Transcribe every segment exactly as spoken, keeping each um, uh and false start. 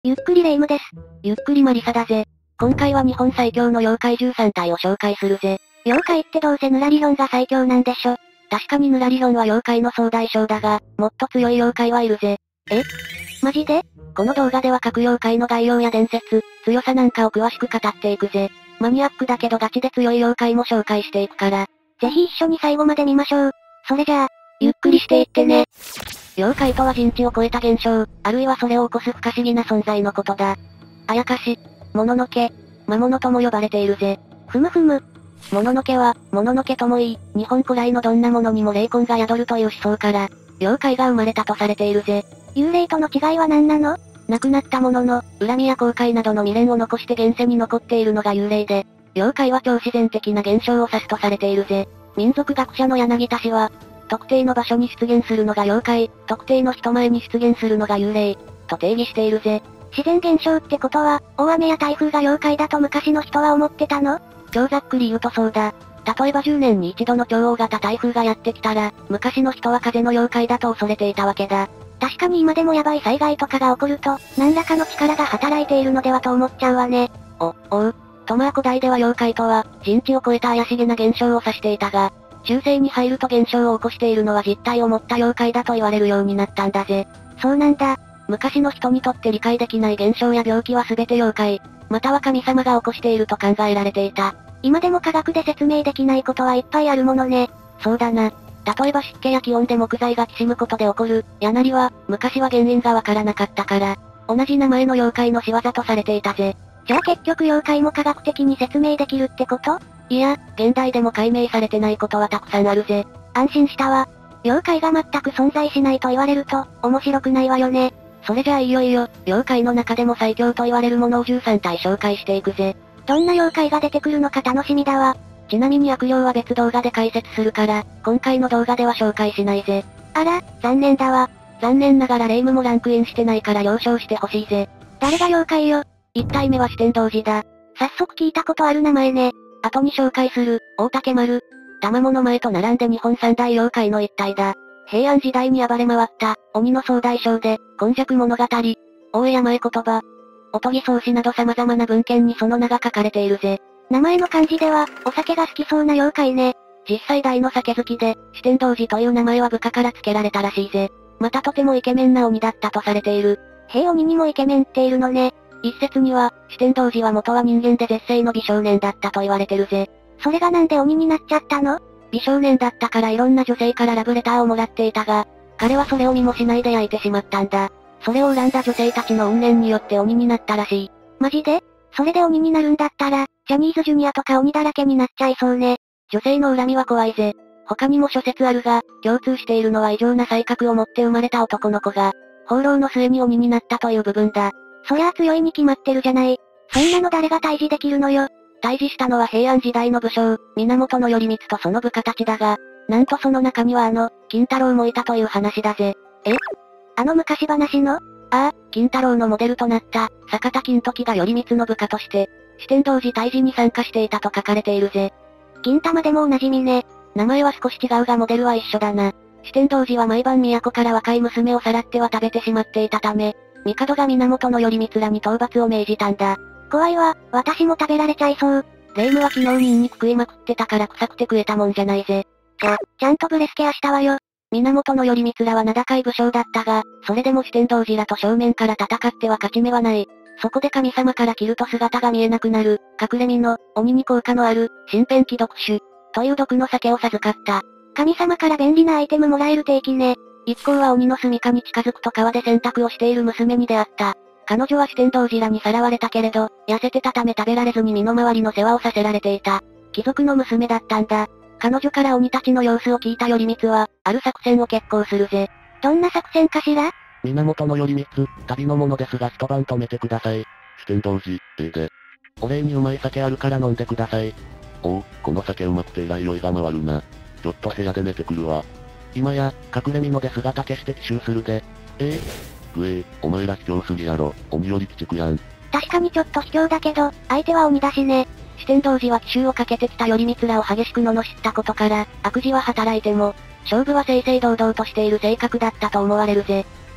ゆっくりレ夢ムです。 ゆっくりマリサだぜ。今回は日本最強の妖怪じゅうさん体を紹介するぜ。 妖怪ってどうせヌラリヒョンが最強なんでしょ。 確かにヌラリヒョンは妖怪の総大将だが、もっと強い妖怪はいるぜ。 え？マジで？ この動画では各妖怪の概要や伝説、強さなんかを詳しく語っていくぜ。マニアックだけどガチで強い妖怪も紹介していくから。 ぜひ一緒に最後まで見ましょう。それじゃあ、 ゆっくりしていってね。妖怪とは人知を超えた現象、あるいはそれを起こす不可思議な存在のことだ。あやかし、もののけ、魔物とも呼ばれているぜ。 ふむふむ。 もののけは、もののけともいい、日本古来のどんなものにも霊魂が宿るという思想から、妖怪が生まれたとされているぜ。 幽霊との違いは何なの？ 亡くなったものの、恨みや後悔などの未練を残して現世に残っているのが幽霊で、妖怪は超自然的な現象を指すとされているぜ。民族学者の柳田氏は、特定の場所に出現するのが妖怪、特定の人前に出現するのが幽霊、と定義しているぜ。 自然現象ってことは、大雨や台風が妖怪だと昔の人は思ってたの？ 超ざっくり言うとそうだ。例えばじゅうねんに一度の超大型台風がやってきたら、昔の人は風の妖怪だと恐れていたわけだ。 確かに今でもヤバい災害とかが起こると、何らかの力が働いているのではと思っちゃうわね。 お、おう。とまあ古代では妖怪とは、人知を超えた怪しげな現象を指していたが、中世に入ると現象を起こしているのは実体を持った妖怪だと言われるようになったんだぜ。 そうなんだ。 昔の人にとって理解できない現象や病気は全て妖怪、または神様が起こしていると考えられていた。 今でも科学で説明できないことはいっぱいあるものね。 そうだな。例えば湿気や気温で木材がきしむことで起こる、矢なりは、昔は原因がわからなかったから、同じ名前の妖怪の仕業とされていたぜ。 じゃあ結局妖怪も科学的に説明できるってこと？ いや、現代でも解明されてないことはたくさんあるぜ。 安心したわ。妖怪が全く存在しないと言われると、面白くないわよね。 それじゃあいよいよ、妖怪の中でも最強と言われるものをじゅうさん体紹介していくぜ。 どんな妖怪が出てくるのか楽しみだわ。 ちなみに悪霊は別動画で解説するから、今回の動画では紹介しないぜ。 あら、残念だわ。 残念ながら霊夢もランクインしてないから了承してほしいぜ。 誰が妖怪よ。 一体目は四天王寺だ。 早速聞いたことある名前ね。 後に紹介する、大竹丸、玉物前と並んで日本三大妖怪の一体だ。平安時代に暴れ回った、鬼の総大将で、今昔物語、大江山へ言葉、おとぎ草子など様々な文献にその名が書かれているぜ。 名前の漢字では、お酒が好きそうな妖怪ね。 実際大の酒好きで、四天王寺という名前は部下から付けられたらしいぜ。またとてもイケメンな鬼だったとされている。 へえ、鬼にもイケメンっているのね。 一説には、四天王寺は元は人間で絶世の美少年だったと言われてるぜ。 それがなんで鬼になっちゃったの？ 美少年だったからいろんな女性からラブレターをもらっていたが、彼はそれを見もしないで焼いてしまったんだ。それを恨んだ女性たちの怨念によって鬼になったらしい。 マジで？それで鬼になるんだったら、ジャニーズジュニアとか鬼だらけになっちゃいそうね。 女性の恨みは怖いぜ。他にも諸説あるが、共通しているのは異常な才覚を持って生まれた男の子が、放浪の末に鬼になったという部分だ。 そりゃあ強いに決まってるじゃない。そんなの誰が退治できるのよ。 退治したのは平安時代の武将、源頼光とその部下たちだが、なんとその中にはあの、金太郎もいたという話だぜ。 え？あの昔話の？ ああ、金太郎のモデルとなった、坂田金時が頼光の部下として、四天王寺退治に参加していたと書かれているぜ。 金玉でもおなじみね。 名前は少し違うがモデルは一緒だな。四天王寺は毎晩都から若い娘をさらっては食べてしまっていたため、帝が源頼光らに討伐を命じたんだ。 怖いわ、私も食べられちゃいそう。 霊夢は昨日ニンニク食いまくってたから臭くて食えたもんじゃないぜ。 ちゃ、ちゃんとブレスケアしたわよ。 源頼光らは名高い武将だったが、それでも四天王寺らと正面から戦っては勝ち目はない。そこで神様から切ると姿が見えなくなる、隠れ身の、鬼に効果のある、身辺気毒酒、という毒の酒を授かった。 神様から便利なアイテムもらえる定期ね。 一行は鬼の住処に近づくと川で洗濯をしている娘に出会った。彼女は四天王寺らにさらわれたけれど、痩せてたため食べられずに身の回りの世話をさせられていた。貴族の娘だったんだ。彼女から鬼たちの様子を聞いた頼光は、ある作戦を決行するぜ。 どんな作戦かしら？ 源頼光、旅の者ですが一晩泊めてください。四天王寺、ええで。お礼にうまい酒あるから飲んでください。おう、この酒うまくてえらい酔いが回るな。ちょっと部屋で寝てくるわ。今や、隠れ身ので姿消して奇襲するで。ええぐえー、お前ら卑怯すぎやろ、鬼より鬼畜やん。 確かにちょっと卑怯だけど、相手は鬼だしね。 四天王寺は奇襲をかけてきた頼光らを激しく罵ったことから、悪事は働いても、勝負は正々堂々としている性格だったと思われるぜ。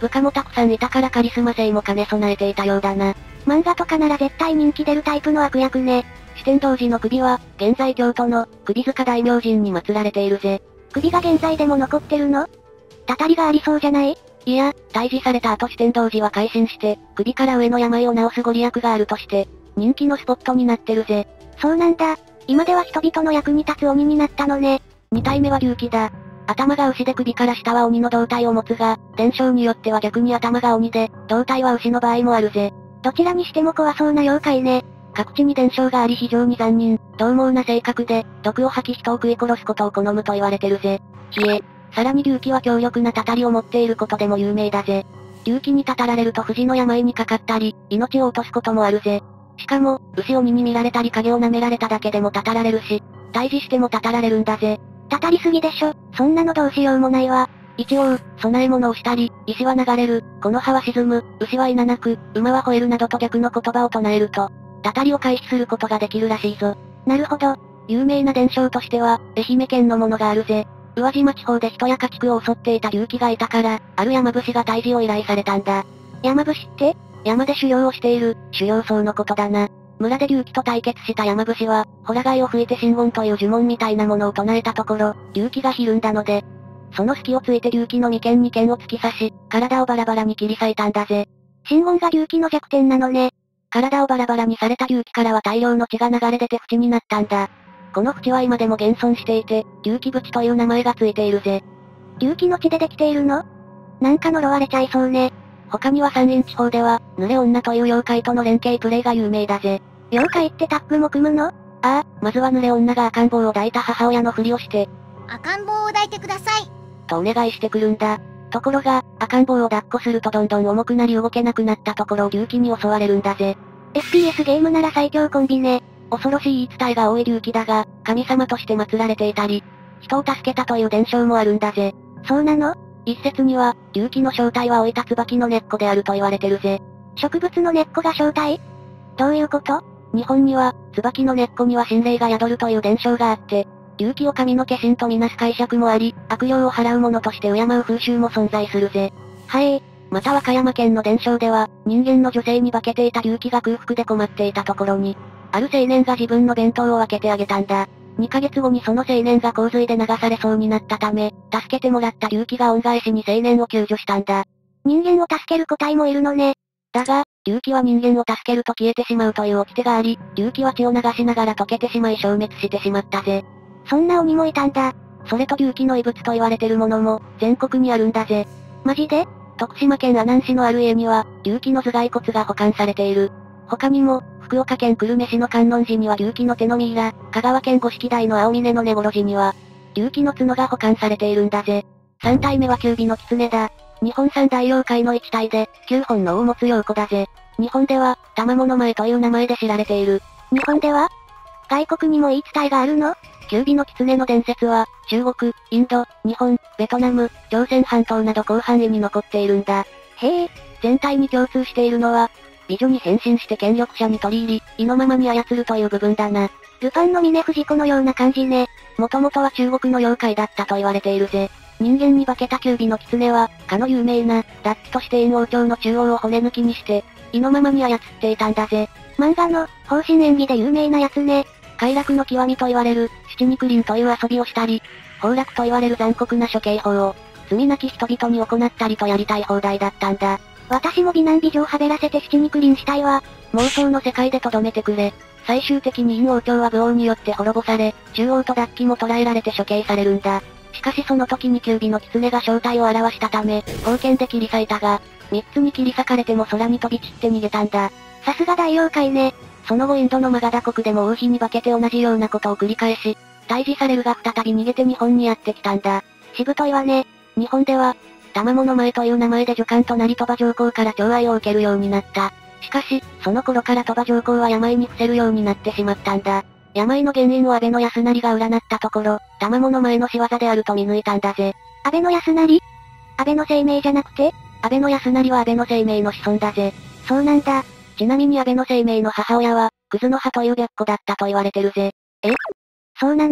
部下もたくさんいたからカリスマ性も兼ね備えていたようだな。 漫画とかなら絶対人気出るタイプの悪役ね。 四天王寺の首は、現在京都の、首塚大明神に祀られているぜ。 首が現在でも残ってるの？たたりがありそうじゃない？ いや、退治された後四天王寺は改心して、首から上の病を治すご利益があるとして、人気のスポットになってるぜ。 そうなんだ。今では人々の役に立つ鬼になったのね。 二体目は龍騎だ。頭が牛で首から下は鬼の胴体を持つが、伝承によっては逆に頭が鬼で、胴体は牛の場合もあるぜ。 どちらにしても怖そうな妖怪ね。 各地に伝承があり非常に残忍、獰猛な性格で、毒を吐き人を食い殺すことを好むと言われてるぜ。ひえ。さらに龍騎は強力なたたりを持っていることでも有名だぜ。龍騎にたたられると不治の病にかかったり、命を落とすこともあるぜ。しかも、牛鬼に見られたり影を舐められただけでもたたられるし、退治してもたたられるんだぜ。 たたりすぎでしょ、そんなのどうしようもないわ。 一応、供え物をしたり、石は流れる、この葉は沈む、牛はいななく、馬は吠えるなどと逆の言葉を唱えると、たたりを回避することができるらしいぞ。 なるほど。 有名な伝承としては、愛媛県のものがあるぜ。宇和島地方で人や家畜を襲っていた龍騎がいたから、ある山伏が退治を依頼されたんだ。 山伏って？ 山で修行をしている、修行僧のことだな。村で龍騎と対決した山伏は、ホラ貝を吹いて真言という呪文みたいなものを唱えたところ、龍騎がひるんだので、その隙をついて龍騎の眉間に剣を突き刺し、体をバラバラに切り裂いたんだぜ。 真言が龍騎の弱点なのね。 体をバラバラにされた龍騎からは大量の血が流れ出て淵になったんだ。この淵は今でも現存していて、龍騎淵という名前がついているぜ。 龍騎の血でできているの？なんか呪われちゃいそうね。 他には山陰地方では、濡れ女という妖怪との連携プレイが有名だぜ。 妖怪ってタッグも組むの？ああ、まずは濡れ女が赤ん坊を抱いた母親のふりをして、 赤ん坊を抱いてください。 とお願いしてくるんだ。ところが、赤ん坊を抱っこするとどんどん重くなり動けなくなったところを龍騎に襲われるんだぜ。 エフピーエス ゲームなら最強コンビね。 恐ろしい言い伝えが多い龍騎だが、神様として祀られていたり、人を助けたという伝承もあるんだぜ。 そうなの？ 一説には、龍騎の正体は老いた椿の根っこであると言われてるぜ。 植物の根っこが正体？どういうこと？ 日本には、椿の根っこには神霊が宿るという伝承があって、龍騎を神の化身とみなす解釈もあり、悪霊を払う者として敬う風習も存在するぜ。 はい。 また和歌山県の伝承では、人間の女性に化けていた龍騎が空腹で困っていたところに、ある青年が自分の弁当を分けてあげたんだ。にかげつごにその青年が洪水で流されそうになったため、助けてもらった龍騎が恩返しに青年を救助したんだ。 人間を助ける個体もいるのね。 だが、龍騎は人間を助けると消えてしまうという掟があり、龍騎は血を流しながら溶けてしまい消滅してしまったぜ。 そんな鬼もいたんだ。 それと龍騎の異物と言われてるものも、全国にあるんだぜ。 マジで？ 徳島県阿南市のある家には、龍騎の頭蓋骨が保管されている。他にも、福岡県久留米市の観音寺には龍騎の手のミイラ、香川県五色台の青峰の根頃寺には、龍騎の角が保管されているんだぜ。三体目は九尾の狐だ。日本三大妖怪の一体で、九本の尾を持つ妖狐だぜ。日本では、玉物前という名前で知られている。 日本では？外国にも言い伝えがあるの？ 九尾の狐の伝説は、中国、インド、日本、ベトナム、朝鮮半島など広範囲に残っているんだ。 へえ。 全体に共通しているのは、美女に変身して権力者に取り入り、意のままに操るという部分だな。 ルパンの峰不二子のような感じね。 もともとは中国の妖怪だったと言われているぜ。人間に化けた九尾の狐は、かの有名な、脱皮として燕王朝の中央を骨抜きにして、意のままに操っていたんだぜ。 漫画の、方針演技で有名なやつね。 快楽の極みと言われる、七肉林という遊びをしたり、崩落と言われる残酷な処刑法を、罪なき人々に行ったりとやりたい放題だったんだ。 私も美男美女をはべらせて七肉林したいわ。 妄想の世界で留めてくれ。最終的に陰王朝は武王によって滅ぼされ、中央と脱皮も捕らえられて処刑されるんだ。しかしその時に九尾の狐が正体を表したため、宝剣で切り裂いたが、三つに切り裂かれても空に飛び散って逃げたんだ。 さすが大妖怪ね。 その後インドのマガダ国でも王妃に化けて同じようなことを繰り返し、退治されるが再び逃げて日本にやってきたんだ。 しぶといわね。 日本では、玉物前という名前で助官となり鳥羽上皇から寵愛を受けるようになった。しかし、その頃から鳥羽上皇は病に伏せるようになってしまったんだ。病の原因を安倍の康成が占ったところ、玉物前の仕業であると見抜いたんだぜ。 安倍の康成？安倍の生命じゃなくて？ 安倍の康成は安倍の生命の子孫だぜ。 そうなんだ。 ちなみに安倍の生命の母親は、クズの葉という白虎だったと言われてるぜ。 え？そうなの？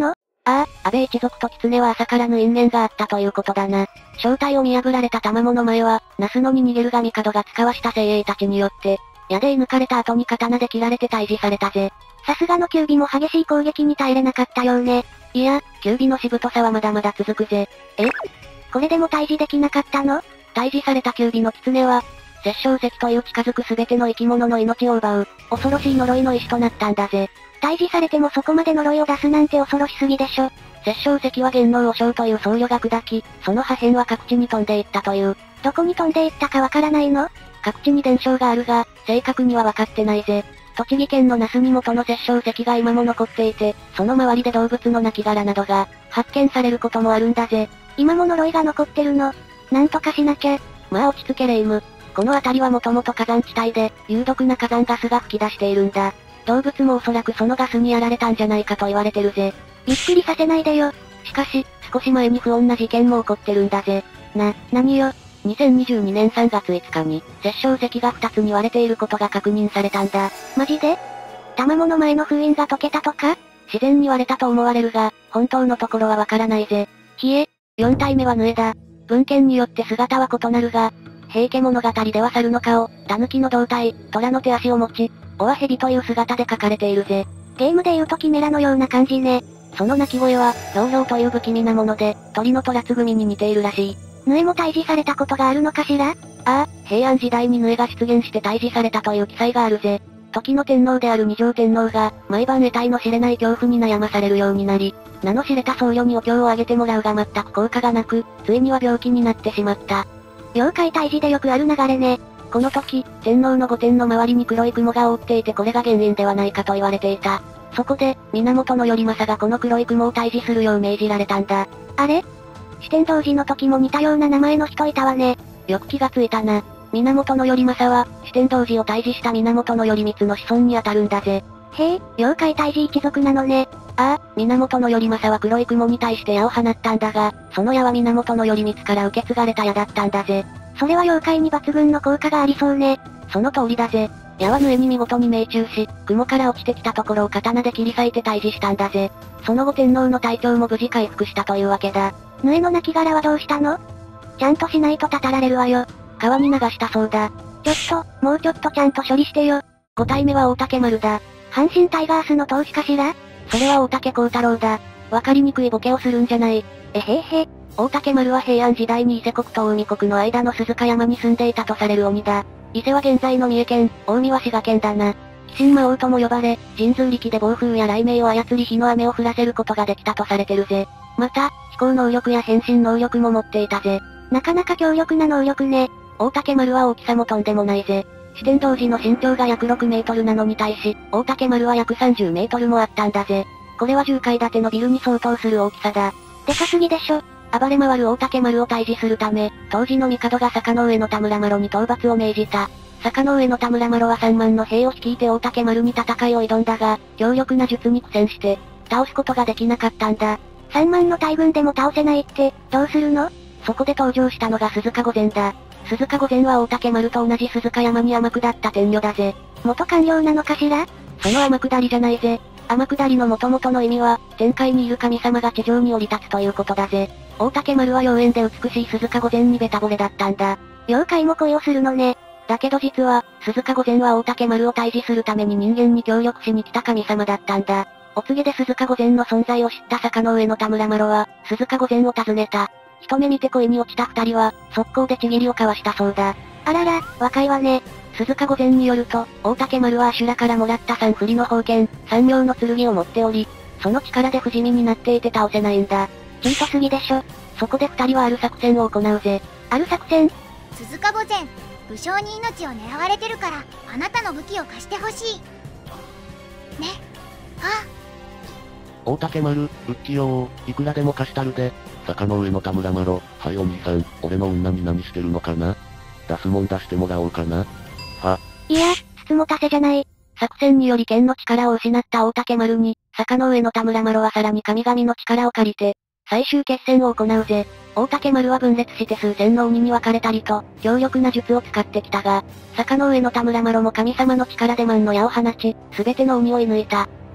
ああ、安倍一族と狐は朝からぬ因縁があったということだな。正体を見破られた玉藻の前は、那須野に逃げるが帝が使わした精鋭たちによって、矢で射抜かれた後に刀で切られて退治されたぜ。 さすがの九尾も激しい攻撃に耐えれなかったようね。 いや、九尾のしぶとさはまだまだ続くぜ。 え？これでも退治できなかったの？ 退治された九尾の狐は、殺生石という近づくすべての生き物の命を奪う、恐ろしい呪いの石となったんだぜ。 退治されてもそこまで呪いを出すなんて恐ろしすぎでしょ。 殺生石は元能和尚という僧侶が砕き、その破片は各地に飛んでいったという。 どこに飛んでいったかわからないの？ 各地に伝承があるが、正確には分かってないぜ。栃木県の那須に元の殺生石が今も残っていて、その周りで動物の亡骸などが、発見されることもあるんだぜ。 今も呪いが残ってるの？なんとかしなきゃ。 まあ落ち着けレイム。この辺りはもともと火山地帯で、有毒な火山ガスが吹き出しているんだ。動物もおそらくそのガスにやられたんじゃないかと言われてるぜ。 びっくりさせないでよ。 しかし、少し前に不穏な事件も起こってるんだぜ。 な、何よ。 にせんにじゅうにねんさんがついつかに、殺生石がふたつに割れていることが確認されたんだ。 マジで？玉藻の前の封印が解けたとか？ 自然に割れたと思われるが、本当のところはわからないぜ。 ひえ、 よん体目はヌエだ。文献によって姿は異なるが、平家物語では猿の顔、狸の胴体、虎の手足を持ち、尾は蛇という姿で書かれているぜ。 ゲームで言うとキメラのような感じね。 その鳴き声は、ひょうひょうという不気味なもので、鳥の虎つぐみに似ているらしい。 ヌエも退治されたことがあるのかしら？ああ、平安時代にヌエが出現して退治されたという記載があるぜ。時の天皇である二条天皇が、毎晩得体の知れない恐怖に悩まされるようになり、名の知れた僧侶にお経をあげてもらうが全く効果がなく、ついには病気になってしまった。 妖怪退治でよくある流れね。 この時、天皇の御殿の周りに黒い雲が覆っていてこれが原因ではないかと言われていた。そこで、源頼政がこの黒い雲を退治するよう命じられたんだ。 あれ？四天童寺の時も似たような名前の人いたわね。 よく気がついたな。源頼政は、四天童寺を退治した源頼光の子孫にあたるんだぜ。 へえ、妖怪退治一族なのね。 ああ、源頼政は黒い雲に対して矢を放ったんだが、その矢は源頼光から受け継がれた矢だったんだぜ。 それは妖怪に抜群の効果がありそうね。 その通りだぜ。矢はヌエに見事に命中し、雲から落ちてきたところを刀で切り裂いて退治したんだぜ。その後天皇の体調も無事回復したというわけだ。 ヌエの亡骸はどうしたの？ちゃんとしないとたたられるわよ。 川に流したそうだ。 ちょっと、もうちょっとちゃんと処理してよ。 ご体目は大竹丸だ。 阪神タイガースの投手かしら？ それは大竹幸太郎だ。わかりにくいボケをするんじゃない。 えへへ。 大竹丸は平安時代に伊勢国と海国の間の鈴鹿山に住んでいたとされる鬼だ。伊勢は現在の三重県、大海は滋賀県だな。鬼神魔王とも呼ばれ、神通力で暴風や雷鳴を操り火の雨を降らせることができたとされてるぜ。また、飛行能力や変身能力も持っていたぜ。 なかなか強力な能力ね。 大竹丸は大きさもとんでもないぜ。四天童寺の身長が約ろくメートルなのに対し、大竹丸は約さんじゅうメートルもあったんだぜ。これはじゅっかい建てのビルに相当する大きさだ。 でかすぎでしょ。 暴れ回る大竹丸を退治するため、当時の帝が坂上の田村麻呂に討伐を命じた。坂上の田村麻呂はさんまんの兵を率いて大竹丸に戦いを挑んだが、強力な術に苦戦して、倒すことができなかったんだ。 さんまんの大軍でも倒せないって、どうするの？ そこで登場したのが鈴鹿御前だ。鈴鹿御前は大竹丸と同じ鈴鹿山に天下った天女だぜ。 元官僚なのかしら？ その天下りじゃないぜ。天下りの元々の意味は、天界にいる神様が地上に降り立つということだぜ。大竹丸は妖艶で美しい鈴鹿御前にベタ惚れだったんだ。 妖怪も恋をするのね。 だけど実は、鈴鹿御前は大竹丸を退治するために人間に協力しに来た神様だったんだ。お告げで鈴鹿御前の存在を知った坂上の田村麻呂は、鈴鹿御前を訪ねた。一目見て恋に落ちた二人は、速攻でちぎりを交わしたそうだ。 あらら、若いわね。 鈴鹿御前によると、大竹丸は阿修羅からもらった三振りの宝剣、三妙の剣を持っており、その力で不死身になっていて倒せないんだ。 チートすぎでしょ。 そこで二人はある作戦を行うぜ。 ある作戦？ 鈴鹿御前、武将に命を狙われてるから、あなたの武器を貸してほしい。ね。あ。 大竹丸、うっきよー、いくらでも貸したるで。坂の上の田村麻呂、はいお兄さん、俺の女に何してるのかな？出すもん出してもらおうかな。は。 いや、つもたせじゃない。 作戦により剣の力を失った大竹丸に、坂の上の田村麻呂はさらに神々の力を借りて、最終決戦を行うぜ。大竹丸は分裂して数千の鬼に分かれたりと、強力な術を使ってきたが、坂の上の田村麻呂も神様の力で万の矢を放ち、すべての鬼を射抜いた。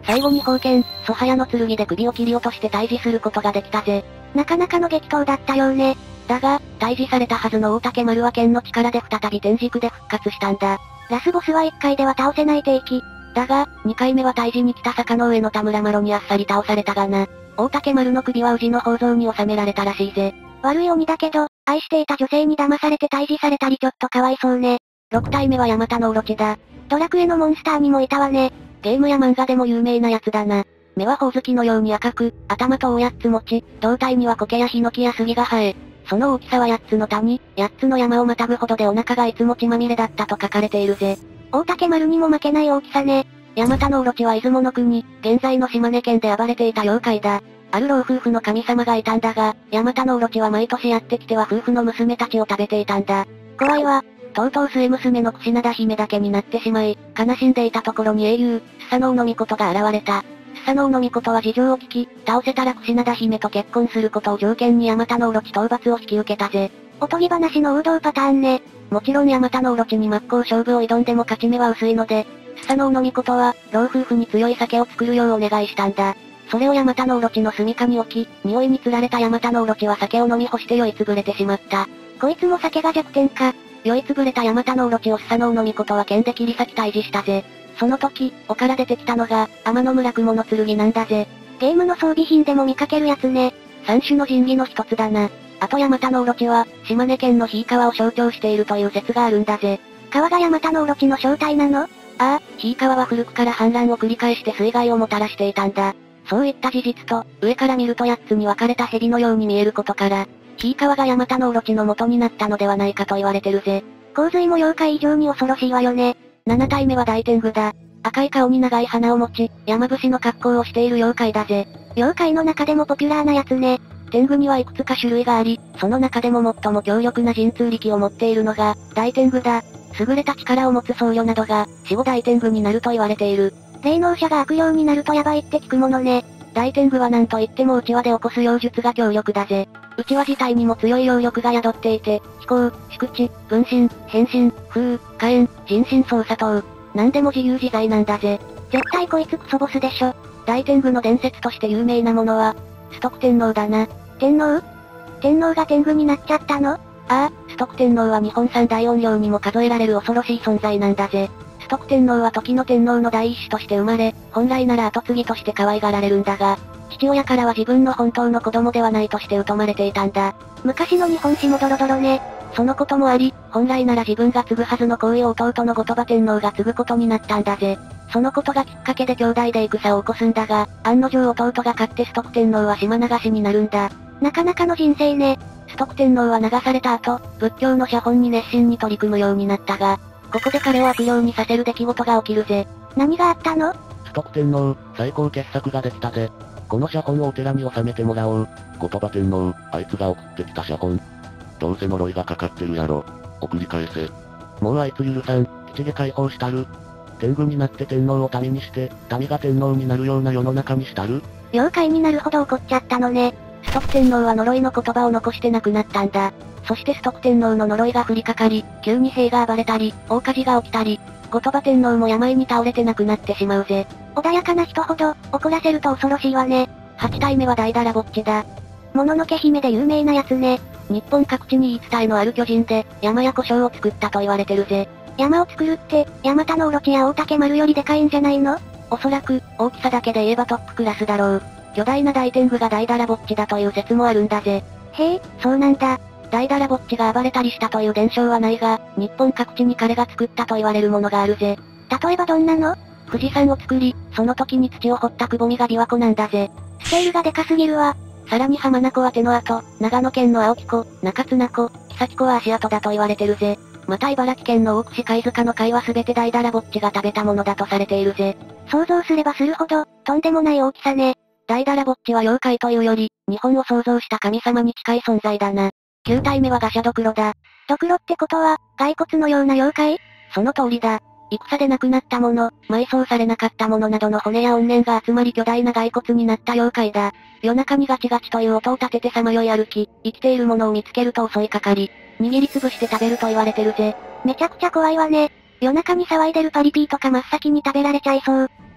最後に宝剣、ソハヤの剣で首を切り落として退治することができたぜ。 なかなかの激闘だったようね。 だが、退治されたはずの大竹丸は剣の力で再び天竺で復活したんだ。 ラスボスはいっかいでは倒せない敵気。 だが、にかいめは退治に来た坂の上の田村麻呂にあっさり倒されたがな。大竹丸の首は宇治の宝蔵に収められたらしいぜ。 悪い鬼だけど、愛していた女性に騙されて退治されたりちょっとかわいそうね。 ろくたいめはヤマタノオロチだ。 ドラクエのモンスターにもいたわね。 ゲームや漫画でも有名なやつだな。目はほおずきのように赤く、頭と尾やっつ持ち、胴体には苔やヒノキや杉が生え、その大きさはやっつの谷、やっつの山をまたぐほどでお腹がいつも血まみれだったと書かれているぜ。 大竹丸にも負けない大きさね。 ヤマタノオロチは出雲の国、現在の島根県で暴れていた妖怪だ。ある老夫婦の神様がいたんだが、ヤマタノオロチは毎年やってきては夫婦の娘たちを食べていたんだ。 怖いわ。 とうとう末娘の櫛灘姫だけになってしまい、悲しんでいたところに英雄、スサノオノミコトが現れた。スサノオノミコトは事情を聞き、倒せたら櫛灘姫と結婚することを条件にヤマタノオロチ討伐を引き受けたぜ。 おとぎ話の王道パターンね。 もちろんヤマタノオロチに真っ向勝負を挑んでも勝ち目は薄いので、スサノオノミコトは、老夫婦に強い酒を作るようお願いしたんだ。それをヤマタノオロチの住処に置き、匂いに釣られたヤマタノオロチは酒を飲み干して酔いつぶれてしまった。 こいつも酒が弱点か。 酔いつぶれたヤマタノオロチをスサノオノミコトは剣で切り裂き退治したぜ。その時、尾から出てきたのが、天の村雲の剣なんだぜ。 ゲームの装備品でも見かけるやつね。 三種の神器の一つだな。あとヤマタノオロチは、島根県のひいかわを象徴しているという説があるんだぜ。 川がヤマタノオロチの正体なの？ ああ、ひいかわは古くから氾濫を繰り返して水害をもたらしていたんだ。そういった事実と、上から見るとやっつに分かれた蛇のように見えることから、ひいかわがヤマタノオロチの元になったのではないかと言われてるぜ。 洪水も妖怪以上に恐ろしいわよね。 ななたいめは大天狗だ。赤い顔に長い鼻を持ち、山伏の格好をしている妖怪だぜ。 妖怪の中でもポピュラーなやつね。 天狗にはいくつか種類があり、その中でも最も強力な神通力を持っているのが、大天狗だ。優れた力を持つ僧侶などが、死後大天狗になると言われている。 霊能者が悪霊になるとヤバいって聞くものね。 大天狗は何と言っても内輪で起こす妖術が強力だぜ。内輪自体にも強い妖力が宿っていて、飛行、宿地、分身、変身、風、火炎、人身操作等。何でも自由自在なんだぜ。 絶対こいつクソボスでしょ。 大天狗の伝説として有名なものは、崇徳天皇だな。 天皇？天皇が天狗になっちゃったの？ ああ、崇徳天皇は日本三大怨霊にも数えられる恐ろしい存在なんだぜ。崇徳天皇は時の天皇の第一子として生まれ、本来なら後継ぎとして可愛がられるんだが、父親からは自分の本当の子供ではないとして疎まれていたんだ。 昔の日本史もドロドロね。 そのこともあり、本来なら自分が継ぐはずの皇位を弟の後鳥羽天皇が継ぐことになったんだぜ。そのことがきっかけで兄弟で戦を起こすんだが、案の定弟が勝って崇徳天皇は島流しになるんだ。 なかなかの人生ね。 崇徳天皇は流された後、仏教の写本に熱心に取り組むようになったが、ここで彼を悪霊にさせる出来事が起きるぜ。 何があったの？ 崇徳天皇、最高傑作ができたぜ。この写本をお寺に収めてもらおう。後鳥羽天皇、あいつが送ってきた写本。どうせ呪いがかかってるやろ。送り返せ。もうあいつ許さん、基地で解放したる。天狗になって天皇を民にして、民が天皇になるような世の中にしたる。 妖怪になるほど怒っちゃったのね。 崇徳天皇は呪いの言葉を残して亡くなったんだ。そして崇徳天皇の呪いが降りかかり、急に兵が暴れたり、大火事が起きたり、後鳥羽天皇も病に倒れて亡くなってしまうぜ。 穏やかな人ほど、怒らせると恐ろしいわね。 はちたいめは大だらぼっちだ。 もののけ姫で有名なやつね。 日本各地に言い伝えのある巨人で、山や胡椒を作ったと言われてるぜ。 山を作るって、ヤマタノオロチや大竹丸よりでかいんじゃないの？ おそらく、大きさだけで言えばトップクラスだろう。巨大な大天狗が大だらぼっちだという説もあるんだぜ。 へえ、そうなんだ。 大だらぼっちが暴れたりしたという伝承はないが、日本各地に彼が作ったと言われるものがあるぜ。 例えばどんなの？ 富士山を作り、その時に土を掘ったくぼみが琵琶湖なんだぜ。 スケールがでかすぎるわ。 さらに浜名湖は手の跡、長野県の青木湖、中綱湖、木崎湖は足跡だと言われてるぜ。また茨城県の大串貝塚の貝は全て大だらぼっちが食べたものだとされているぜ。 想像すればするほど、とんでもない大きさね。 大だらぼっちは妖怪というより、日本を創造した神様に近い存在だな。きゅうたいめはガシャドクロだ。 ドクロってことは、骸骨のような妖怪？ その通りだ。戦で亡くなったもの、埋葬されなかったものなどの骨や怨念が集まり巨大な骸骨になった妖怪だ。夜中にガチガチという音を立ててさまよい歩き、生きているものを見つけると襲いかかり、握りつぶして食べると言われてるぜ。 めちゃくちゃ怖いわね。夜中に騒いでるパリピーとか真っ先に食べられちゃいそう。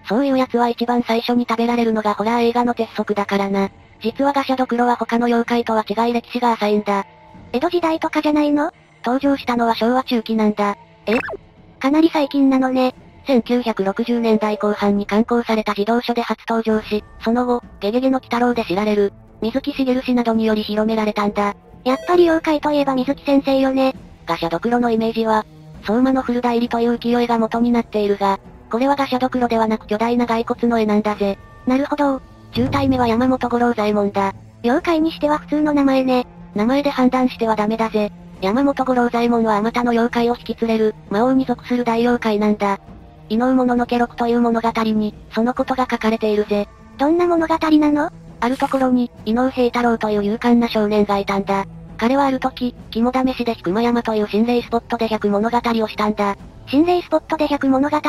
そういう奴は一番最初に食べられるのがホラー映画の鉄則だからな。実はガシャドクロは他の妖怪とは違い歴史が浅いんだ。 江戸時代とかじゃないの？ 登場したのは昭和中期なんだ。 え？かなり最近なのね。 せんきゅうひゃくろくじゅうねんだいこう半に刊行された児童書で初登場し、その後、ゲゲゲの鬼太郎で知られる、水木しげる氏などにより広められたんだ。 やっぱり妖怪といえば水木先生よね。 ガシャドクロのイメージは、相馬の古代理という浮世絵が元になっているが、これはガシャドクロではなく巨大な骸骨の絵なんだぜ。 なるほど。 じゅう体目は山本五郎左衛門だ。 妖怪にしては普通の名前ね。 名前で判断してはダメだぜ。山本五郎左衛門はあまたの妖怪を引き連れる、魔王に属する大妖怪なんだ。異能者のケロクという物語に、そのことが書かれているぜ。 どんな物語なの？ あるところに、異能平太郎という勇敢な少年がいたんだ。彼はある時、肝試しで引間山という心霊スポットで百物語をしたんだ。 心霊スポットで百物語って、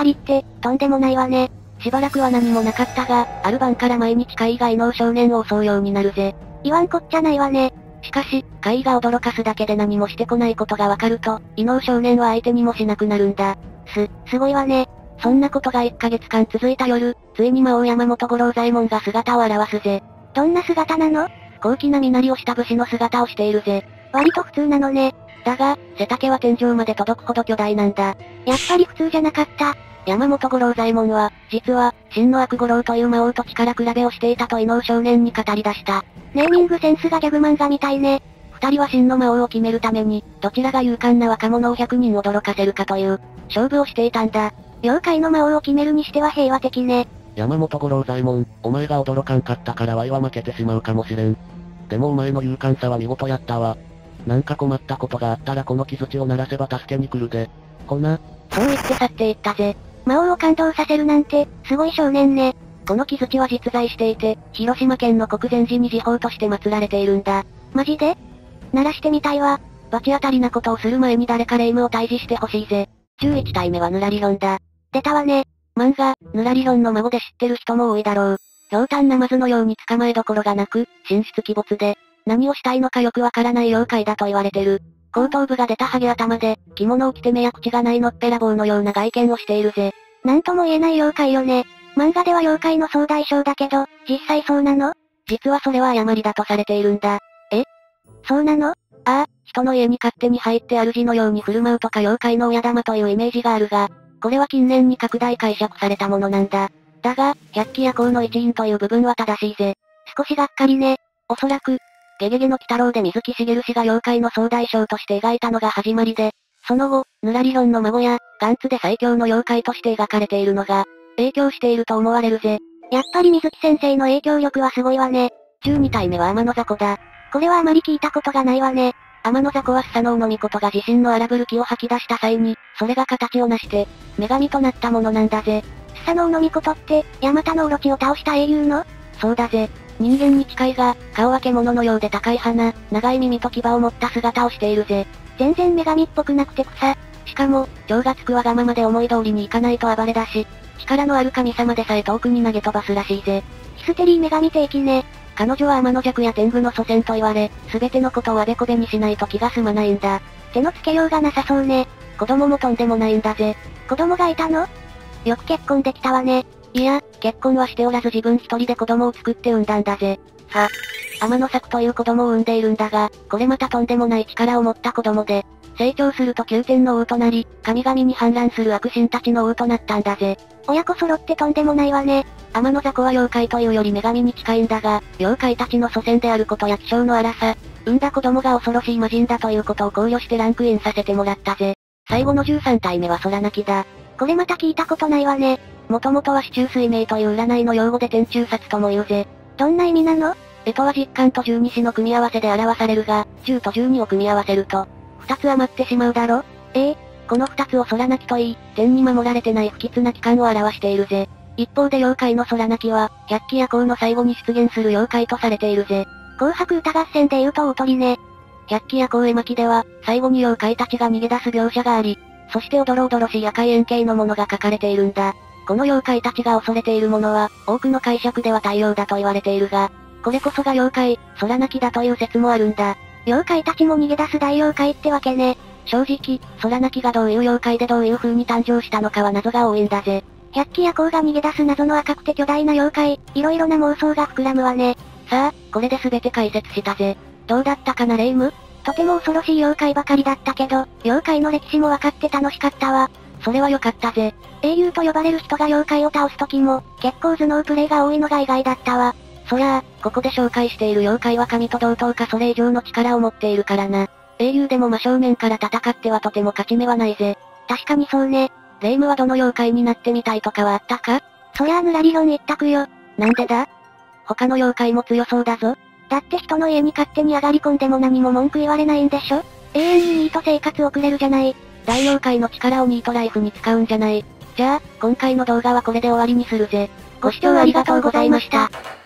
とんでもないわね。 しばらくは何もなかったが、ある晩から毎日怪異が異能少年を襲うようになるぜ。 言わんこっちゃないわね。 しかし、怪異が驚かすだけで何もしてこないことがわかると、異能少年は相手にもしなくなるんだ。 す、すごいわね。 そんなことがいっかげつかん続いた夜、ついに魔王山本五郎左衛門が姿を現すぜ。 どんな姿なの？ 高貴な身なりをした武士の姿をしているぜ。 割と普通なのね。 だが、背丈は天井まで届くほど巨大なんだ。 やっぱり普通じゃなかった。 山本五郎左衛門は、実は、真の悪五郎という魔王と力比べをしていたと異能少年に語り出した。 ネーミングセンスがギャグ漫画みたいね。 二人は真の魔王を決めるために、どちらが勇敢な若者をひゃくにん驚かせるかという、勝負をしていたんだ。 妖怪の魔王を決めるにしては平和的ね。 山本五郎左衛門、お前が驚かんかったからワイは負けてしまうかもしれん。でもお前の勇敢さは見事やったわ。なんか困ったことがあったらこの木槌を鳴らせば助けに来るで。ほな。 そう言って去っていったぜ。 魔王を感動させるなんて、すごい少年ね。 この木槌は実在していて、広島県の国前寺に時報として祀られているんだ。 マジで？鳴らしてみたいわ。 罰当たりなことをする前に誰か霊夢を退治してほしいぜ。じゅういち体目はヌラリロンだ。 出たわね。 漫画、ヌラリロンの孫で知ってる人も多いだろう。ひょうたんナマズのように捕まえどころがなく、神出鬼没で、何をしたいのかよくわからない妖怪だと言われてる。後頭部が出たハゲ頭で、着物を着て目や口がないのっぺらぼうのような外見をしているぜ。 なんとも言えない妖怪よね。漫画では妖怪の総大将だけど、実際そうなの？ 実はそれは誤りだとされているんだ。 え？そうなの？ ああ、人の家に勝手に入って主のように振る舞うとか妖怪の親玉というイメージがあるが、これは近年に拡大解釈されたものなんだ。だが、百鬼夜行の一員という部分は正しいぜ。 少しがっかりね。 おそらく、ゲゲゲの鬼太郎で水木しげる氏が妖怪の総大将として描いたのが始まりで、その後、ヌラリロンの孫や、ガンツで最強の妖怪として描かれているのが、影響していると思われるぜ。 やっぱり水木先生の影響力はすごいわね。 じゅうに体目は天の雑魚だ。 これはあまり聞いたことがないわね。 天の雑魚はスサノオノミコトが自身の荒ぶる気を吐き出した際に、それが形を成して、女神となったものなんだぜ。 スサノオノミコトって、ヤマタノオロチを倒した英雄の？ そうだぜ。人間に近いが、顔は獣のようで高い鼻、長い耳と牙を持った姿をしているぜ。 全然女神っぽくなくて草。 しかも、情がつくわがままで思い通りにいかないと暴れ出し、力のある神様でさえ遠くに投げ飛ばすらしいぜ。 ヒステリー女神的ね。 彼女は天の弱や天狗の祖先と言われ、すべてのことをあべこべにしないと気が済まないんだ。 手のつけようがなさそうね。 子供もとんでもないんだぜ。 子供がいたの？よく結婚できたわね。 いや、結婚はしておらず自分一人で子供を作って産んだんだぜ。は、天の作という子供を産んでいるんだが、これまたとんでもない力を持った子供で、成長すると九天の王となり、神々に反乱する悪神たちの王となったんだぜ。 親子揃ってとんでもないわね。 天の雑魚は妖怪というより女神に近いんだが、妖怪たちの祖先であることや気性の荒さ、産んだ子供が恐ろしい魔人だということを考慮してランクインさせてもらったぜ。最後のじゅうさん体目は空泣きだ。 これまた聞いたことないわね。 もともとは四柱推命という占いの用語で天中殺とも言うぜ。 どんな意味なの？ 干支は実感と十二支の組み合わせで表されるが、じゅうとじゅうにを組み合わせると、二つ余ってしまうだろ？ ええ。 この二つを空泣きと言い、天に守られてない不吉な期間を表しているぜ。一方で妖怪の空泣きは、百鬼夜行の最後に出現する妖怪とされているぜ。 紅白歌合戦で言うと大鳥ね。 百鬼夜行絵巻では、最後に妖怪たちが逃げ出す描写があり、そしておどろおどろしい赤い円形のものが書かれているんだ。この妖怪たちが恐れているものは、多くの解釈では太陽だと言われているが、これこそが妖怪、空泣きだという説もあるんだ。 妖怪たちも逃げ出す大妖怪ってわけね。 正直、空泣きがどういう妖怪でどういう風に誕生したのかは謎が多いんだぜ。 百鬼夜行が逃げ出す謎の赤くて巨大な妖怪、いろいろな妄想が膨らむわね。 さあ、これで全て解説したぜ。どうだったかなレ夢ム？ とても恐ろしい妖怪ばかりだったけど、妖怪の歴史も分かって楽しかったわ。 それは良かったぜ。 英雄と呼ばれる人が妖怪を倒す時も、結構頭脳プレイが多いのが意外だったわ。 そりゃあ、ここで紹介している妖怪は神と同等かそれ以上の力を持っているからな。英雄でも真正面から戦ってはとても勝ち目はないぜ。 確かにそうね。 レ夢ムはどの妖怪になってみたいとかはあったか？ そりゃあヌラリオン一択よ。 なんでだ？他の妖怪も強そうだぞ。 だって人の家に勝手に上がり込んでも何も文句言われないんでしょ？永遠にニート生活送れるじゃない。 大妖怪の力をニートライフに使うんじゃない。じゃあ、今回の動画はこれで終わりにするぜ。 ご視聴ありがとうございました。